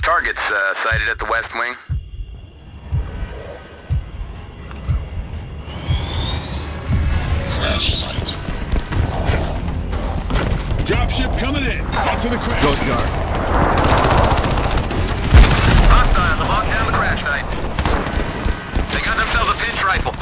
Targets sighted at the west wing. Crash site. Dropship coming in. Up to the crash. Coast Guard. Hostiles have locked down the crash site. They got themselves a pinch rifle.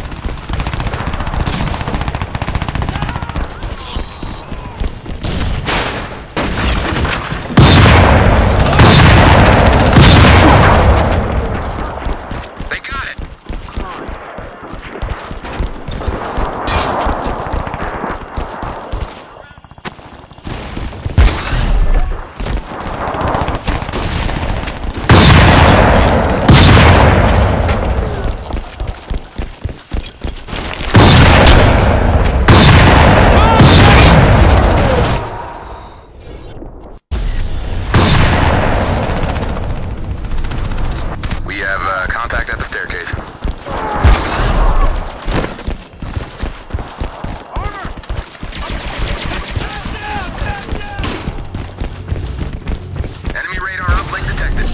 Contact at the staircase. Enemy radar uplink detected.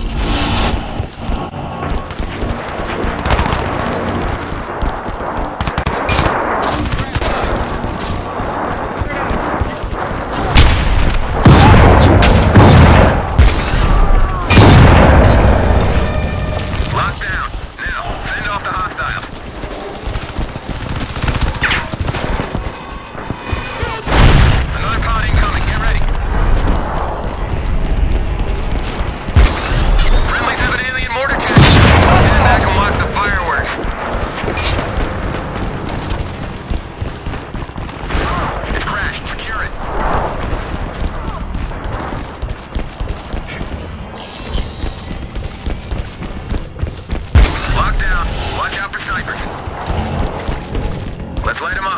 Let's light him up.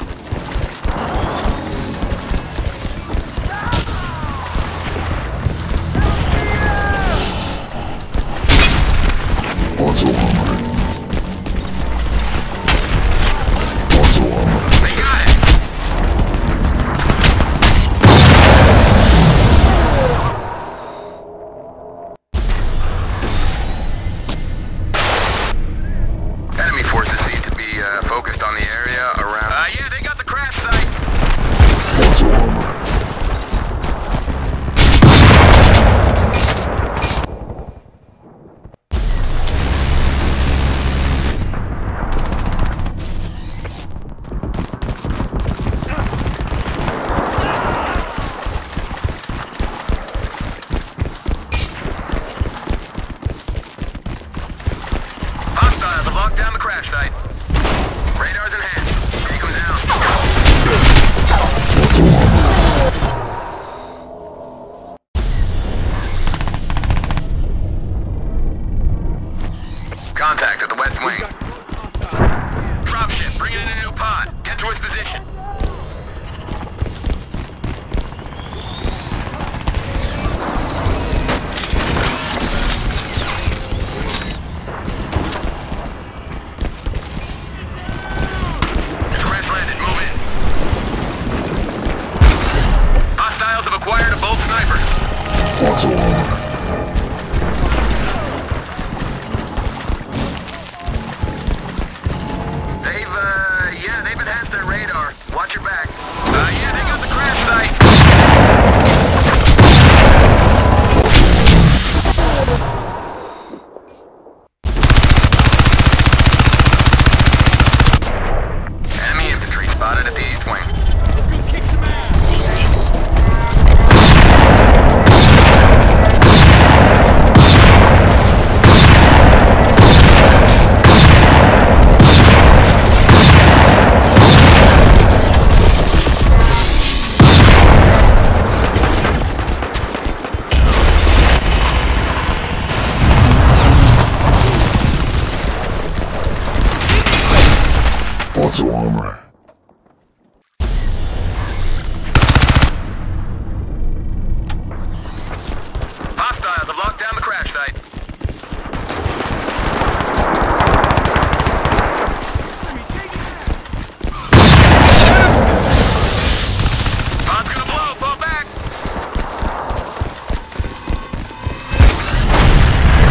Auto armor. Auto armor. They got it. Enemy forces seem to be focused on the area around... yeah, they got the crash site! Auto armor. Hostiles have locked down the crash site. Radars in hand. Take them down. Contact at the west wing. Dropship, bring it in a new pod. Get to its position. Acquired a bolt sniper. Auto armor. They've enhanced their radar. Watch your back. Yeah, they got the crash site. Enemy infantry spotted at the east wing. Auto armor. Hostiles have locked down the crash site. Bomb's gonna blow. Fall back.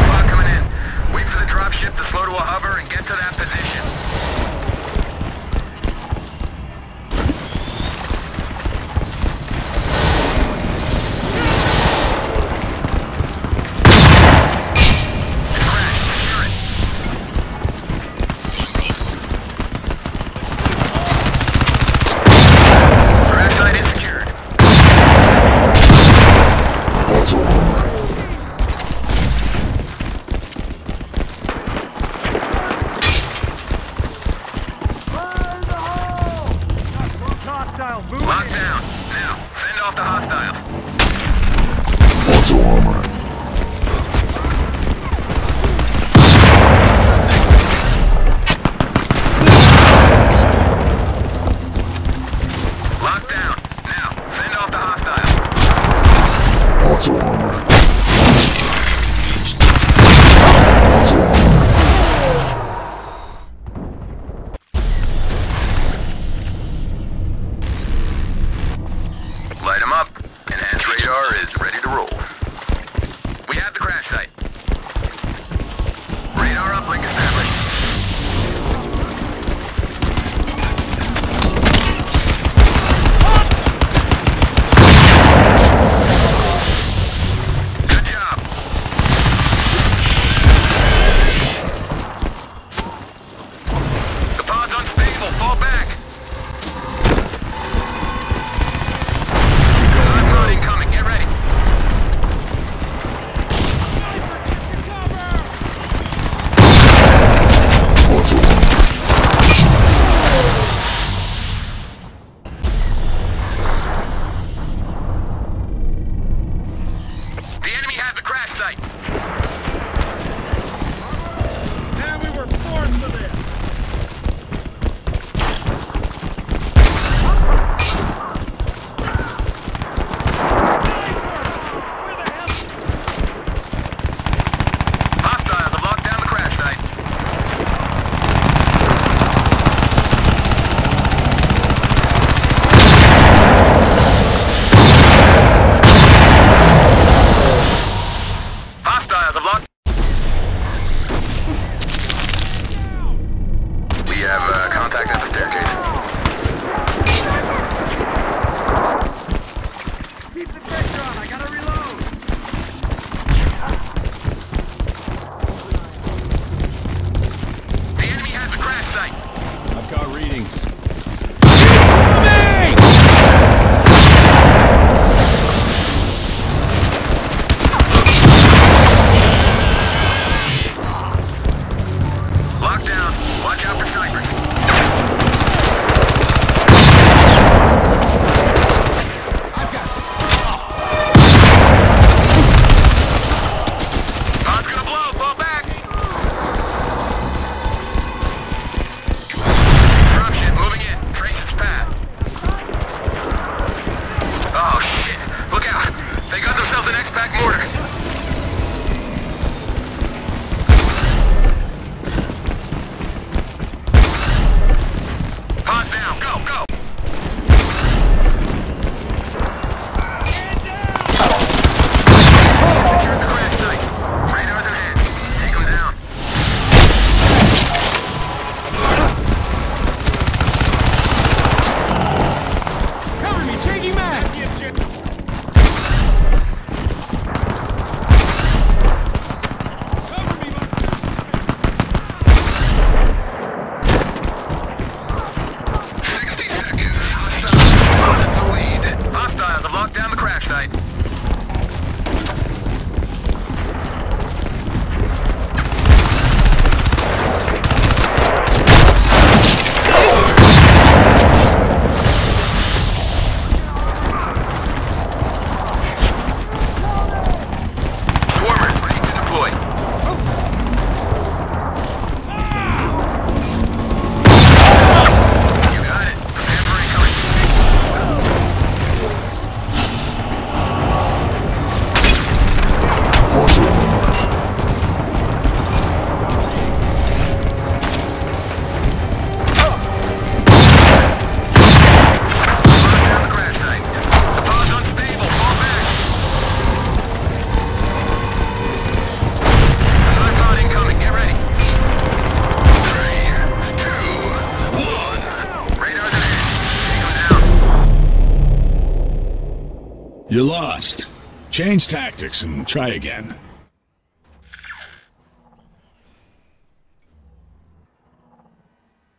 You lost. Change tactics and try again.